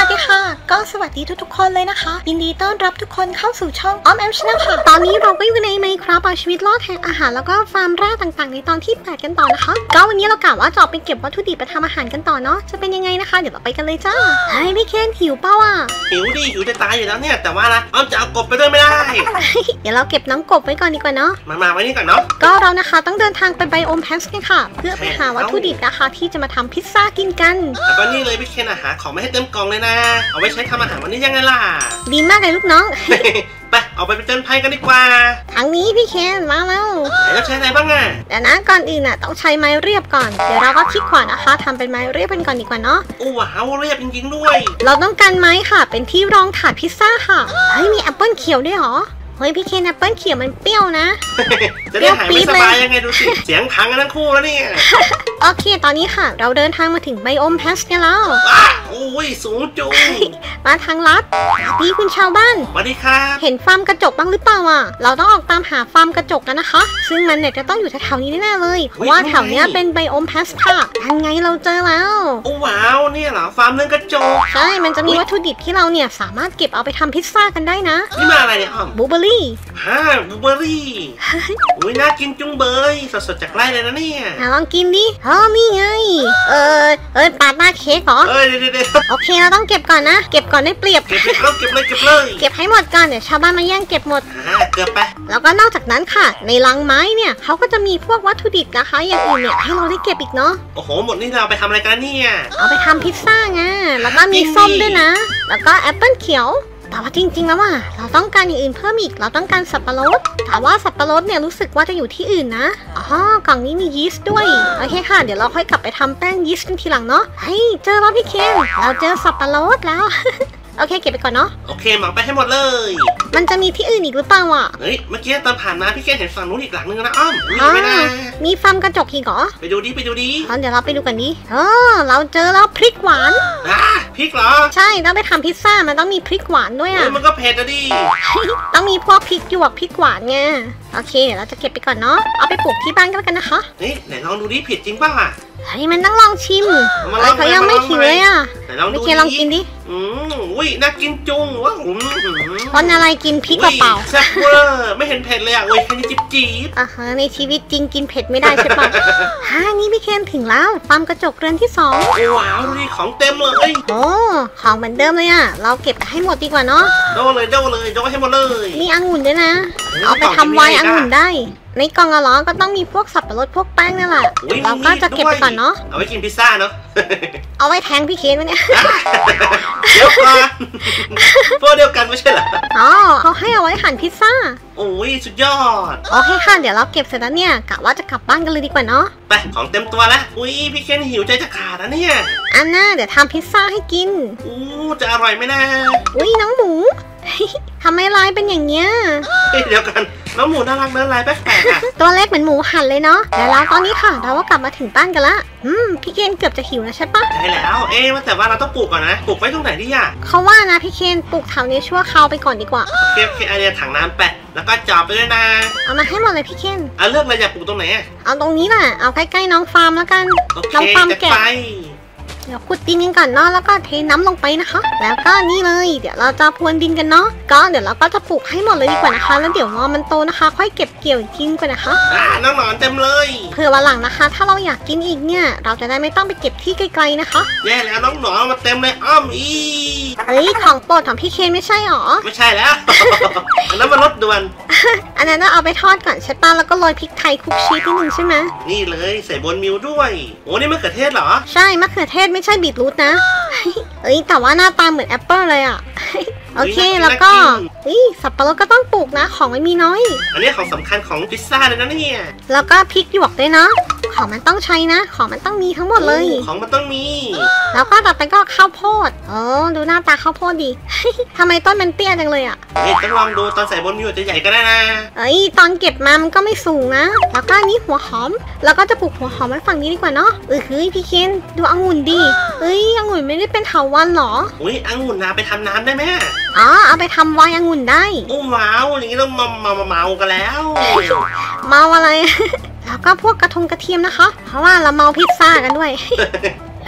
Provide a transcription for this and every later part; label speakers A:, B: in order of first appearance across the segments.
A: วัสดีค่ะก็สวัสดีทุกคนเลยนะคะยินดีต้อนรับทุกคนเข้าสู่ช่องออมแอมชาแนลค่ะตอนนี้เราก็อยู่ในไมค์ครับเอาชีวิตรอดแห่งอาหารแล้วก็ฟาร์มแร่ต่างๆในตอนที่8กันต่อนะคะก็วันนี้เรากะว่าจะไปเก็บวัตถุดิบไปทำอาหารกันต่อเนาะจะเป็นยังไงนะคะเดี๋ยวเราไปกันเลยจ้าเฮ้ยพี่เคนหิวเปล่าอ่ะ
B: หิวดิหิวจะตายอยู่แล้วเนี่ยแต่ว่านะออมจะเอากบไปด้วยไม่ได้
A: เดี๋ยวเราเก็บน้องกบไว้ก่อนดีกว่าเนาะ
B: มาไว้นี่ก่อนเนาะ
A: ก็เรานะคะต้องเดินทางไปไบโอมแพสกันค่ะเพื่อไปหาวัตถุดิบนะคะที่จะมาทำพิซซ่ากินกัน
B: แล้วก็นี่เลยพี่เคนหาของไม่ให้เต็มกล่องเลยนะเอาไว้ใช้ทำอาหารวันนี้ยังไงล่ะ
A: ดีมากเลยลูกน้อง
B: ไปเอาไปเจอภัยกันดีกว่า
A: ทางนี้พี่เคนมาแล้ว
B: แล้วใช้อะไรบ้างอ่ะ
A: แต่นะก่อนอื่นน่ะต้องใช้ไม้เรียบก่อนเดี๋ยวเราก็คลิกขวานะคะทำเป็นไม้เรียบกันก่อนดีกว่าเนาะ
B: ว้าวเรียบจริงๆด้วย
A: เราต้องการไม้ค่ะเป็นที่รองถาดพิซซ่าค่ะเฮ้ยมีแอปเปิลเขียวด้วยหรอเฮ้ยพี่เคนแอปเปิลเขียวมันเปรี้ยวนะ
B: จะได้หายไม่สบายยังไงดูสิเสียงพังกันทั้งคู่แล้วเนี่ย
A: โอเคตอนนี้ค่ะเราเดินทางมาถึงไบโอมแพสกันแล้ว
B: โอ้ยสูงจุง
A: มาทางลัดพี่คุณชาวบ้าน
B: สวัสดีครับ
A: เห็นฟาร์มกระจกบ้างหรือเปล่าอ่ะเราต้องออกตามหาฟาร์มกระจกกันนะคะซึ่งมันเนี่ยจะต้องอยู่แถวๆนี้แน่ๆเลยเพราะว่าแถวเนี้ยเป็นไบโอมแพสค่ะยังไงเราเจอแล้ว
B: โอ้ว้าวเนี่ยเหรอฟาร์มเรื่องกระจก
A: ใช่มันจะมีวัตถุดิบที่เราเนี่ยสามารถเก็บเอาไปทำพิซซ่ากันได้นะ
B: นี่มาอะไรเนี่ยอ้อม
A: บลูเบอร์รี่
B: บลูเบอร์รี่อุ้ยน่ากินจุงเบยสดๆจากไร่เลยนะเนี่ย
A: ลองกินดินี่ไงปาดหน้าเค้กเหรอ
B: เดี๋ยว
A: โอเคเราต้องเก็บก่อนนะเก็บก่อนได้เปรียบ
B: เก็บเลย
A: เก็บให้หมดก่อนเดี๋ยวชาวบ้านมาแย่งเก็บหมด
B: เกือบไป
A: แล้วก็นอกจากนั้นค่ะในลังไม้เนี่ยเขาก็จะมีพวกวัตถุดิบนะคะอย่างอื่นเนี่ยให้เราได้เก็บอีกเนาะ
B: โอ้โหหมดนี่เราไปทำอะไรกันเนี่ย
A: เอาไปทำพิซซ่าไงแล้วก็มีส้มด้วยนะแล้วก็แอปเปิลเขียวแต่ว่าจริงๆแล้วว่าเราต้องการอย่างอื่นเพิ่มอีกเราต้องการสับปะรดแต่ว่าสับปะรดเนี่ยรู้สึกว่าจะอยู่ที่อื่นนะกล่องนี้มียีสต์ด้วยโอเคค่ะเดี๋ยวเราค่อยกลับไปทำแป้งยีสต์ทีหลังเนาะเฮ้ยเจอแล้วพี่เคนเราเจอสับปะรดแล้วโอเคเก็บไปก่อนเนาะ
B: โอเคหมอไปให้หมดเลย
A: มันจะมีที่อื่นอีกหรือเปล่าอ่ะ
B: เฮ้ยเมื่อกี้ตอนผ่านมาพี่เคนเห็นฝั่งนู้นอีกหลังนึงนะอ้อมไม่ได้
A: มีฟาร์มกระจกอีกเหรอ
B: ไปดูดิ
A: เดี๋ยวเราไปดูกันดิเราเจอแล้วพริกหวาน
B: พริกเหรอ
A: ใช่ต้องไปทำพิซซ่ามันต้องมีพริกหวานด้วยอ่ะ
B: มันก็เผ็ดอะดิ
A: ต้องมีพวกพริกหยวกพริกหวานไงโอเคเดี๋ยวเราจะเก็บไปก่อนเนาะเอาไปปลูกที่บ้านกันนะคะ
B: นี่ไหนลองดูดิผิดจริงป่ะ
A: เฮ้ยมันต้องลองชิมเขายังไม่หิวเลยอ่ะไม่เคยลองกินดิ
B: อุ้ยน่ากินจุงว้าว
A: คนอะไรกินพริกเปล่า
B: แซ่บเวอร์ไม่เห็นเผ็ดเลยอ่ะโอ้ยแค่นี้จี๊บ
A: ในชีวิตจริงกินเผ็ดไม่ได้ใช่ปะนี่พี่เคนถึงแล้วฟาร์มกระจกเรือนที่2
B: ว้าวดูดิของเต็มเลย
A: ของเหมือนเดิมเลยอ่ะเราเก็บให้หมดดีกว่าเนาะ
B: โดให้หมดเลย
A: มีองุ่นด้วยนะเอาไปทำไวน์องุ่นได้ในกล่องอะเหรอก็ต้องมีพวกสับปะรดพวกแป้งนั่นแหละเราก็จะเก็บไปก่อนเนาะ
B: เอาไว้กินพิซซ่าเนาะ
A: เอาไว้แทงพี่เคนวะเนี่ย
B: เดี๋ยวก่อนพวกเดียวกันไม่ใช่เหรอ
A: เขาให้เอาไว้หั่นพิซซ่า
B: โอ้ยสุดยอด
A: โอเคค่ะเดี๋ยวเราเก็บเสร็จแล้วเนี่ยกะว่าจะกลับบ้านกันเลยดีกว่าเนาะ
B: ไปของเต็มตัวแล้วอุ้ยพี่เคนหิวใจจะขาดแล้วเนี่ย
A: อันน่าเดี๋ยวทำพิซซ่าให้กิน
B: จะอร่อยไหมนะ
A: อุ้ยน้องหมูทำไมลายเป็นอย่างเงี้ย
B: เดี๋ยวกันน้องหมูน่ารักเนื้อลายแปลกๆอ่ะ
A: ตัวเล็กเหมือนหมูหั่นเลยเนาะแล้วตอนนี้ค่ะเราก็กลับมาถึงบ้านกันละพี่เคนเกือบจะหิวแล้วใช่ปะ
B: ใช่แล้วแต่ว่าเราต้องปลูกก่อนนะปลูกไว้ตรงไหนดีอ่ะ
A: เขาว่านะพี่เคนปลูกแถวนี้ชั่วคราวไปก่อนดีกว่า
B: โอเคไอเดียถังน้ำแปะแล้วก็จอบไปด้วยนะ
A: เอามาให้หมดเลยพี่เคน
B: เลือกเลยอยากปลูกตรงไหน
A: เอาตรงนี้แหละเอาใกล้ๆน้องฟาร์มแล้วกันน้องฟาร์มแกะเดี๋ยวขุดดินกันก่อนเนาะแล้วก็เทน้ำลงไปนะคะแล้วก็นี่เลยเดี๋ยวเราจะพรวนดินกันเนาะก็เดี๋ยวเราก็จะปลูกให้หมดเลยดีกว่านะคะแล้วเดี๋ยวรอมันโตนะคะค่อยเก็บเกี่ยวกินกันนะคะ
B: น้องหนอนเต็มเลย
A: เผื่อวันหลังนะคะถ้าเราอยากกินอีกเนี่ยเราจะได้ไม่ต้องไปเก็บที่ไกลๆนะคะ
B: แย่แล้วน้องหนอนมาเต็มเลยอ้อม
A: ของโปรดของพี่เคนไม่ใช่หรอ
B: ไม่ใช่แล้วอันนั้นมันรสด่วน
A: อันนั้นเอาไปทอดก่อนใช่ป่ะแล้วก็โรยพริกไทยคลุกชีสนิดนึงใช่ไหม
B: นี่เลยใส่บนมิวด้วยโอ้นี่มะเขือเทศเหรอ
A: ใช่มะเขือเทศไม่ใช่บีทรูทนะแต่ว่าหน้าตาเหมือนแอปเปิลเลยอ่ะโอเคแล้วก็สับปะรดก็ต้องปลูกนะของไม่มีน้อย
B: อันนี้ของสำคัญของพิซซ่าเลยนะเนี่ย
A: แล้วก็พริกหยวกด้วยเนาะของมันต้องใช้นะของมันต้องมีทั้งหมดเลย
B: ของมันต้องมี
A: แล้วก็ต่อไปก็ข้าวโพดดูหน้าตาข้าวโพดดีทำไมต้นมันเตี้ยจังเลยอ่ะ
B: ต้องลองดูตอนใส่บนมิวจะใหญ่ก็ได้นะ
A: ตอนเก็บมามันก็ไม่สูงนะแล้วก็นี้หัวหอมแล้วก็จะปลูกหัวหอมไว้ฝั่งนี้ดีกว่าเนาะพี่เคนดูองุ่นดิองุ่นไม่ได้เป็นเถาวัลย์หรอ
B: องุ่นนาไปทำน้ำได้ไหม
A: เอาไปทำไวน์องุ่นได้
B: ว้าวอย่างนี้ต้องเมากันแล้ว
A: เมาอะไรแล้วก็พวกกระเทียมนะคะเพราะว่าเราเมาพิซซ่ากันด้วย แ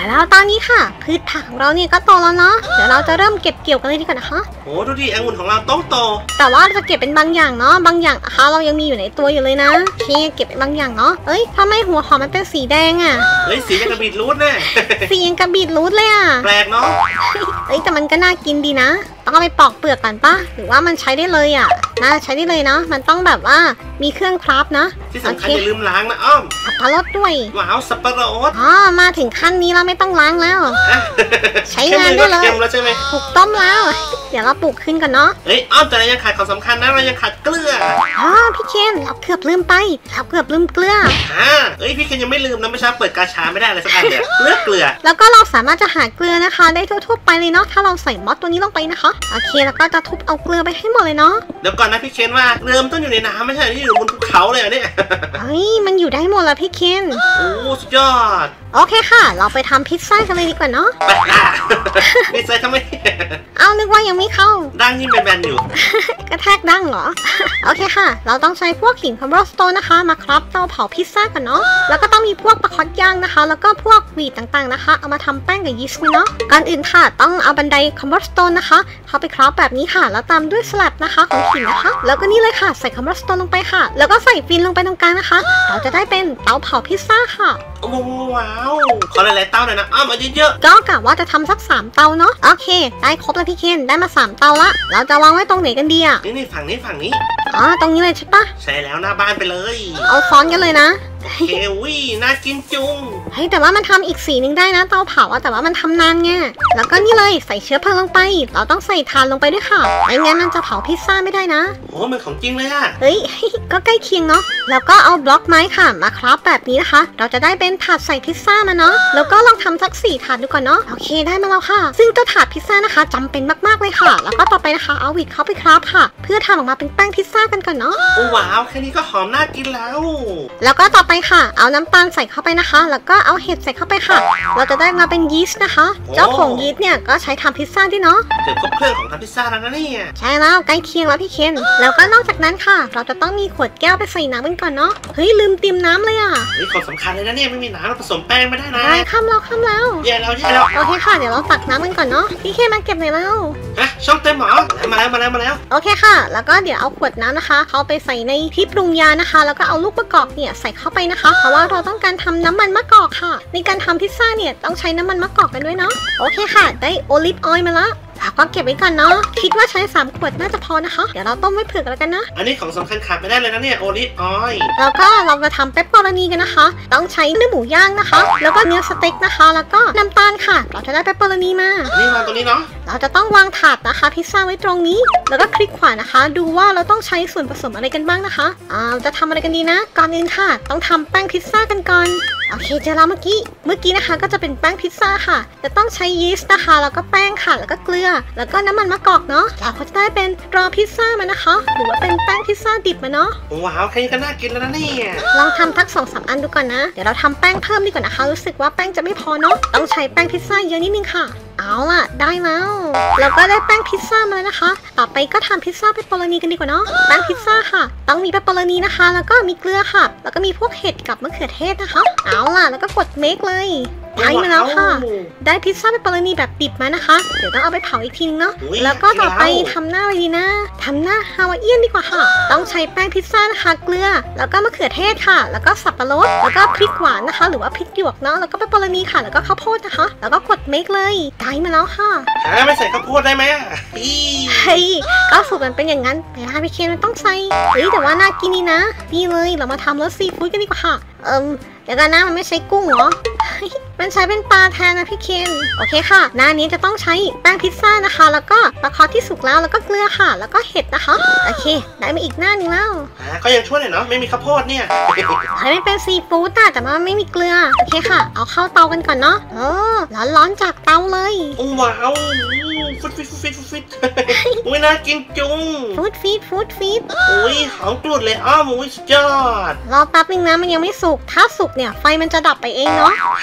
A: แต่แล้วตอนนี้ค่ะพืชผักของเราเนี่ยก็โตแล้วเนาะเดี๋ยวเราจะเริ่มเก็บเกี่ยวกันเลยดีกว่านะคะ
B: โอ้ดูดิองุ่นของเราต้องโต
A: แต่ว่าจะเก็บเป็นบางอย่างเนาะบางอย่างนะคะเรายังมีอยู่ในตัวอยู่เลยนะเก็บเป็นบางอย่างเนาะเอ้ยทำไมหัวหอมมันเป็นสีแดงอ่ะ
B: เฮ้ยสียังกระบีดรูทแน่
A: สียังกระบีดรูทเลยอ่ะ
B: แปลกเนาะ
A: เอ้ยแต่มันก็น่ากินดีนะต้องเอาไปปอกเปลือกก่อนป่ะหรือว่ามันใช้ได้เลยอ่ะน่าใช้ได้เลยเนาะมันต้องแบบว่ามีเครื่องคราฟนะ
B: ที่สำคัญอย่าลืมล้างนะอ้อม
A: สับปะรดด้วย
B: ว้าวสับปะรด
A: มาถึงขั้นนี้เราไม่ต้องล้างแล้วใช้งาน
B: ได้
A: เลย
B: แล้วใช่ไหม
A: ปลูกต้มแล้วเดี๋ยวเราปลูกขึ้นกันเนาะ
B: เฮ้ยอ้อมแต่เรายังขาดของสำคัญนะเรายังขาดเกลือ
A: พี่เคนเราเกือบลืมไปเราเกือบลืมเกลือ
B: เอ้ยพี่เคนยังไม่ลืมนะไม่ใช่เปิดกาชาไม่ได้เลยสักอันเลยเกลือ
A: แล้วก็เราสามารถจะหาเกลือนะคะได้ทั่วๆไปเลยเนาะถ้าเราใส่มอสตัวนี้ลงไปนะคะโอเคแล้วก็จะทุบเอาเกลือไปให้หมดเลยเนาะ
B: เดี๋ยวก่อนนะพี่เคนว่าเกลือต้องอยู่ในน้ำไม่ใช่ที่อยู่บนภูเขาเลยเนี่ย
A: เฮ้ยมันอยู่ได้หมดแล้วพี่เคน
B: โอ้สุดยอด
A: โอเคค่ะเราไปทำพิซซ่ากันเลยดีกว่าเนาะ
B: ไปพิซซ่าทำไม
A: เอานึกว่ายังไม่เข้า
B: ดังยิ่งแบนๆอยู่
A: กระแทกดังเหรอโอเคค่ะเราต้องใช้พวกหินคอมโบสโตนนะคะมาครับเตาเผาพิซซ่ากันเนาะแล้วก็ต้องมีพวกปลาคอตย่างนะคะแล้วก็พวกวีดต่างๆนะคะเอามาทำแป้งกับยีสต์เนาะก่อนอื่นค่ะต้องเอาบันไดคอมโบสโตนนะคะเข้าไปครับแบบนี้ค่ะแล้วตามด้วยสลับนะคะของหินนะคะแล้วก็นี่เลยค่ะใส่คอมโบสโตนลงไปค่ะแล้วก็ใส่ฟินลงไปตรงกลางนะคะเราจะได้เป็นเตาเผาพิซซ่าค่ะ
B: โอ้ว้าวขอหลายๆเตาหน่อยนะเอาเยอะ
A: ๆก็กะว่าจะทำสัก3เตาเนาะโอเคได้ครบแล้วพี่เคนได้มา3เตาละเราจะวางไว้ตรงไหนกันดีอ่ะ
B: นี่ฝั่งนี้
A: ตรงนี้เลยใช่ปะ
B: ใช่แล้วหน้าบ้านไปเลย
A: เอาซ้อนกันเลยนะ
B: เฮวิน่ากินจุง
A: เฮ้ยแต่ว่ามันทำอีกสีนึงได้นะเตาเผาแต่ว่ามันทำนานไงแล้วก็นี่เลยใส่เชื้อเพลิงลงไปเราต้องใส่ถ่านลงไปด้วยค่ะไม่งั้นมันจะเผาพิซซ่าไม่ได้นะ
B: โอ้มันของจริงเลยอะ
A: เฮ้ยก็ใกล้เคียงเนาะแล้วก็เอาบล็อกไม้ค่ะมาคราฟแบบนี้นะคะเราจะได้เป็นถาดใส่พิซซ่ามาเนาะแล้วก็ลองทำสัก4ถาดดูก่อนเนาะโอเคได้มาแล้วค่ะซึ่งตัวถาดพิซซ่านะคะจำเป็นมากๆเลยค่ะแล้วก็ต่อไปนะคะเอาวิดเข้าไปคราฟค่ะเพื่อทำออกมาเป็นแป้งพิซซ่ากันก่อนเนาะ
B: โอ้ว้าวแค่นี้ก็หอมน่ากินแล้ว
A: ก็ต่อไปค่ะเอาน้ำตาลใส่เข้าไปนะคะแล้วก็เอาเห็ดใส่เข้าไปค่ะเราจะได้มาเป็นยีสต์นะคะเจ้าผงยีสต์เนี่ยก็ใช้ทำพิซซ่าด้วยเนาะ
B: เกือบครบเครื่องของทำพิซซ่าแล้วนะเนี่ย
A: ใช่แล้วใกล้เคียงแล้วพี่เคนแล้วก็นอกจากนั้นค่ะเราจะต้องมีขวดแก้วไปใส่น้ำกันก่อนเนาะเฮ้ยลืมเตรียมน้ำเลยอ่ะ
B: นี่ของสำคัญเลยนะเนี่ยไม่มีน้ำเราผสมแป้งไม่ได้นะ
A: ข้ามแล้ว
B: แย่แล้ว
A: โอเคค่ะเดี๋ยวเราตักน้ำกันก่อนเนาะพี่เคนมาเก็บหน่อยแล้ว
B: ช่องเต็มหรอมาแล้ว
A: โอเคค่ะแล้วก็เดี๋ยวเอาขวดน้ำนะคะเขาไปใส่ในที่ปรุงยานะคะแล้วก็เอาลูกมะกอกเนี่ยใส่เข้าไปนะคะเพราะว่าเราต้องการทำน้ำมันมะกอกค่ะในการทำพิซซ่าเนี่ยต้องใช้น้ำมันมะกอกกันด้วยเนาะโอเคค่ะได้โอลิฟออยล์มาแล้วก็เก็บไว้ก่อนเนาะคิดว่าใช้3ขวดน่าจะพอนะคะเดี๋ยวเราต้มไว้เผื่อกันแล้วกันนะ
B: อันนี้ของสำคัญขาดไม่ได้เลยนะเนี่ยโอลิฟออยล์
A: แล้วก็เรามาทำเปปเปอโรนีกันนะคะต้องใช้เนื้อหมูย่างนะคะแล้วก็เนื้อสเต็กนะคะแล้วก็น้ำตาลค่ะเราจะได้เปปเปอโรนีมา
B: นี่วางตรงนี้เนาะ
A: เราจะต้องวางถาดนะคะพิซซ่าไว้ตรงนี้แล้วก็คลิกขวานะคะดูว่าเราต้องใช้ส่วนผสมอะไรกันบ้างนะคะจะทำอะไรกันดีนะก่อนอื่นค่ะต้องทำแป้งพิซซ่ากันก่อนโอเคเจอแล้วเมื่อกี้นะคะก็จะเป็นแป้งพิซซ่าค่ะจะต้องใช้ยีสต์นะคะแล้วก็แป้งค่ะแล้วก็เกลือแล้วก็น้ำมันมะกอกเนาะเราก็จะได้เป็นรอพิซซ่ามานะคะหรือว่าเป็นแป้งพิซซ่าดิบมาเนาะ
B: ว้าวแค่นี้ก็น่ากินแล้วนะเนี่ย
A: ลองทำทัก2-3 อันดูก่อนนะเดี๋ยวเราทำแป้งเพิ่มดีกว่านะคะรู้สึกว่าแป้งจะไม่พอเนาะต้องใช้แป้งพิซซ่าเยอะนิดนึงค่ะเอาล่ะได้แล้วเราก็ได้แป้งพิซซ่ามาแล้วนะคะต่อไปก็ทำพิซซ่าเปปเปอโรนีกันดีกว่าเนาะแป้งพิซซ่าค่ะต้องมีเปปเปอโรนีนะคะแล้วก็มีเกลือค่ะแล้วก็มีพวกเห็ดกับมะเขือเทศนะคะเอาล่ะแล้วก็กดเมคเลยได้มาแล้วค่ะได้พิซซ่าเปปเปอโรนีแบบดิบมานะคะเดี๋ยวต้องเอาไปเผาอีกทีนึงเนาะแล้วก็ต่อไปทำหน้าอะไรดีนะทำหน้าฮาวายเอียนดีกว่าค่ะต้องใช้แป้งพิซซ่านะคะเกลือแล้วก็มะเขือเทศค่ะแล้วก็สับปะรดแล้วก็พริกหวานนะคะหรือว่าพริกหยวกเนาะแล้วก็เปปเปอโรนีค่ะแล้วก็ข้าวโพดนะคะแล้วก็กดเมคเลยได้มาแล้วค่ะ
B: ไม่ใส่ข้าวโพดได้ไหม
A: เฮ้ยก็สูตรมันเป็นอย่างนั้นแต่ถ้าพี่เคนมันต้องใส่แต่ว่าน่ากินนี่นะนี่เลยเรามาทำรสซีฟู้ดกันดีกว่าค่ะเดี๋ยวกันนะมันไม่ใช้กุ้งเหรอมันใช้เป็นปลาแทนนะพี่เคนโอเคค่ะหน้านี้จะต้องใช้แป้งพิซซ่านะคะแล้วก็ปลาคอที่สุกแล้วแล้วก็เกลือค่ะแล้วก็เห็ดนะคะโอเคได้มาอีกหน้านึงแล้ว
B: ก็ยังช่วยหน่อยเนาะไม่มีข้าวโพดเนี่ย
A: ไม่เป็นซีฟู้ดแต่ว่าไม่มีเกลือโอเคค่ะเอาเข้าเตากันก่อนเนาะร้อนจากเตาเลย
B: ว้าวฟุดอุ้ยน่ากินจุง
A: ฟูดฟีด
B: อุ้ยหอมกรุดเลยอุ้ยสุดยอด
A: รอแป๊บนึงนะมันยังไม่สุกถ้าสุกเนี่ยไฟมันจะดับไปเองเนาะ
B: ระวั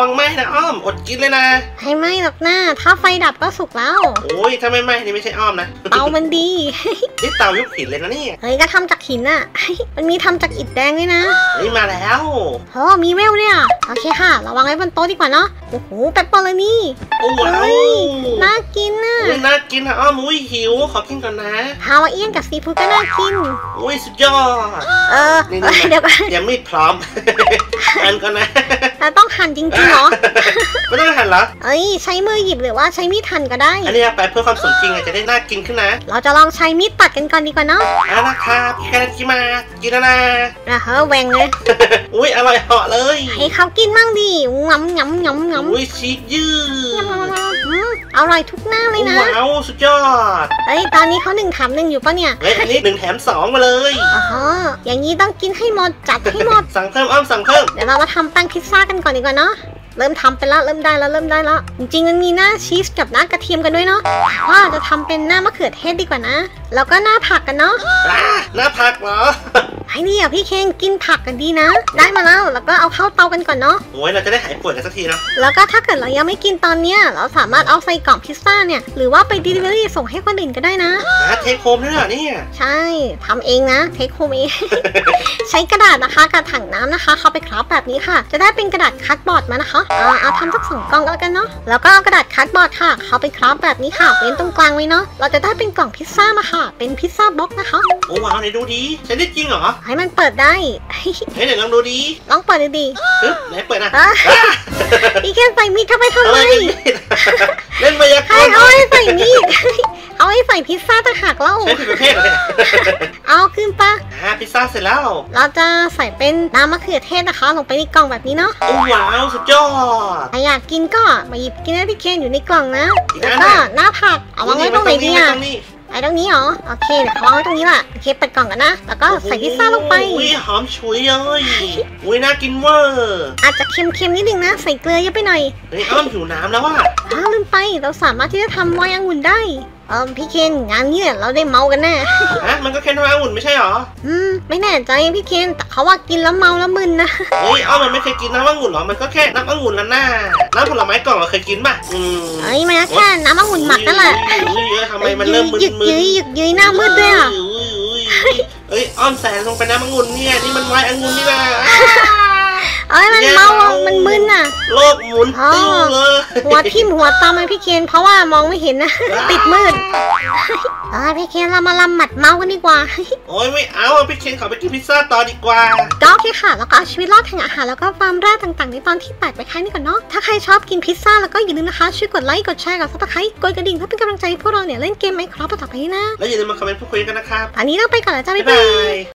B: วังไหม้นะอ้อมอดกินเลยนะ
A: ให้ไหม้หรอกนะถ้าไฟดับก็สุกแล้ว
B: โอ้ยถ้าไม่ไหม้นี่ไม่ใช่อ้อมนะ
A: เตามันดี
B: นี่เตายุคหินเลยนะเนี่ย
A: เฮ้ยก็ทำจากหินอ่ะ มันมีทำจากอิฐแดงด้วยนะ
B: นี่มาแล้ว
A: โอ้มีเวลเนี่ยโอเคค่ะเราวางไว้บนโต๊ะดีกว่าเนาะโอ้โหเปปเปอร์เลยนี่
B: โอ้ว้าว
A: เฮ้ยน่ากินน่ะ
B: อุ้ยน่ากินนะอ้อมอุ้ยหิวขอกินก่อนนะ
A: ฮาวาเอียนกับซีฟู้ดก็น่ากิน
B: อุ้ยสุดยอด นี่
A: เดี๋ยวก่อน
B: ยังไม่พร้อม อันก่อนนะ
A: เราต้องหั่นจริงๆเหรอ
B: ไม่ต้องหั่นเหรอ
A: เอ้ยใช้มือหยิบหรือว่าใช้มีดหั่นก็ได้
B: อันนี้ไปเพื่อความสมจริงไงจะได้น่ากินขึ้นนะ
A: เราจะลองใช้มีดตัดกันก่อนดีกว่าเนาะ
B: เอาละครับพี่แค่กินมากินแล้วนะ
A: แหวงเลย
B: อุ้ยอร่อยเหาะเลย
A: ให้เขากินมั่งดิงำงำงำงำ
B: อุ้ยชีสยืด
A: อร่อยทุกหน้าเลยนะ
B: ว้าวสุดยอด
A: เอ้ยตอนนี้เขา1 แถม 1อยู่ปะเนี่ย
B: เฮ้ยอันนี้1 แถม 2มาเลย
A: อ๋ออย่างนี้ต้องกินให้หมดจัดให้หมด
B: สั่งเพิ่มอ้อมสั่งเพิ่ม
A: เดี๋ยวเรามาทำแป้งพิซซ่ากันก่อนดีกว่าเนาะเริ่มทำไปแล้วเริ่มได้แล้วจริงๆมันมีหน้าชีสกับหน้ากระเทียมกันด้วยเนาะว่าจะทำเป็นหน้ามะเขือเทศดีกว่านะแล้วก็หน้าผักกันเนาะ
B: หน้าผักเหรอ
A: ไอ้นี่อ่ะพี่เคนกินผักกันดีนะ ได้มาแล้วก็เอาเข้าเตากันก่อนเนาะ
B: โอ้ยเราจะได้หายป่วยกันสักทีเนาะ
A: แล้วก็ถ้าเกิดเรายังไม่กินตอนเนี้ยเราสามารถเอาใส่กล่องพิซซ่าเนี่ยหรือว่าไป delivery ส่งให้คนอื่นก็ได้นะ
B: เทคโฮมด้วยเหรอเนี่ย
A: ใช่ทำเองนะเทคโฮมเอง ใช้กระดาษนะคะกับถังน้ำนะคะเข้าไปคราฟแบบนี้ค่ะ จะได้เป็นกระดาษคัดบอร์ดมานะคะเอาทำสัก2 กล่องก็แล้วกันเนาะแล้วก็เอากระดาษคัดบอร์ดค่ะเข้าไปคราฟแบบนี้ค่ะเป็นตรงกลางไว้เนาะเราจะได้เป็นกล่องพิซซ่ามาค่ะเป็นพิซซ่าบล็อกนะคะ
B: โอ้ว้าวไหนดูดีใช้ได้จริงเหรอ
A: ให้มันเปิดได้
B: เฮ้ยไหนลองดูดี
A: ลองเปิดดูดิ
B: ปึ๊บไหนเปิดนะ
A: พี่แค่ใส่มีดเข้าไปทำไม
B: เล่นมายาก
A: ให้
B: ล
A: เขาให้ใส่มีด เอาให้ใส่พิซซ่าต่างหากเล่า
B: ใช้ผิดประเภทเหรอเนี่ย
A: เอาขึ้นปะ
B: พิซซ่าเสร็จแล้ว
A: เราจะใส่เป็นน้ำมะเขือเทศนะคะ ลงไปในกล่องแบบนี้เนาะ
B: โอ้ว้าวสุดยอด
A: ถ้าอยากกินก็มาหยิบกินได้พี่เคนอยู่ในกล่องนะ
B: อีกอั
A: แล้ว
B: น
A: ก็
B: น่ะ
A: หน้าผักเอาวางไว้ตรงไหนดีอ่ะ
B: ตรงนี้
A: ไอ้ตรงนี้เหรอโอเคเดี๋ยววางไว้ตรงนี้แหละโอเคเปิดกล่องกันนะแล้วก็ใส่พิซซ่าลงไป
B: อุ้ยหอมฉุยเลยอุ้ยน่ากินเวอร์
A: อาจจะเค็มๆนิดนึงนะใส่เกลือเยอะไปหน่อย
B: เฮ้ยอ้อมหิวน้ำแล้วว่ะ
A: ลืมไปเราสามารถที่จะทำไวน์องุ่นได้พี่เคนงานนี้เราได้เมากันแน่
B: มันก็แค่น้ำองุ่นไม่ใช่หรอ
A: ไม่แน่ใจพี่เคนแต่เขาว่ากินแล้วเมาแล้วมึนนะ
B: เฮ้ยอ้อมมันไม่เคยกินน้ำองุ่นหรอมันก็แค่น้ำองุ่นละหน้าน้ำผลไม้กล่องเราเคยกินป่ะ
A: เอ้ยมันแค่น้ำองุ่นหมักนั่นแหละ
B: ทำไมมันเริ่มมึนๆ
A: หยึกหน้ามืดด้วยอ่ะ
B: เอ้ยอ้อมแสงลงไปน้ำองุ่นเนี่ยนี่มันไวน์องุ่นนี่นะ
A: เอ้ยมันเมาอ่ะมันมึนอ่ะ
B: โลกหมุนติ้วเลย
A: หัวทิ่มหัวตามไปพี่เคนเพราะว่ามองไม่เห็นนะ ติดมืดพี่เคนเรามาลำหมัดเมากันดีกว่า
B: โอ้ยไม่เอาพี่เคนขอไปกินพิซซ่าต่อดีกว่า
A: ก็โอเคค่ะแล้วก็เอาชีวิตรอดทางอาหารแล้วก็ฟาร์มแร่ต่างๆในตอนที่8ไปแค่นี้ก่อนเนาะถ้าใครชอบกินพิซซ่าแล้วก็อย่าลืมนะคะช่วยกดไลค์กดแชร์กดซับสไครต์กดกระดิ่งเพื่อเป็นกำลังใจให้พวกเราเนี่ยเล่นเกมไหมครับต่อไปนะ
B: แล้วอย่าลืมมาคอมเมนต์พูดคุยกันนะครับ
A: ตอนนี้เราไปก่อนแล้วจ้าบ๊าย
B: บ๊าย
A: บา
B: บาย ย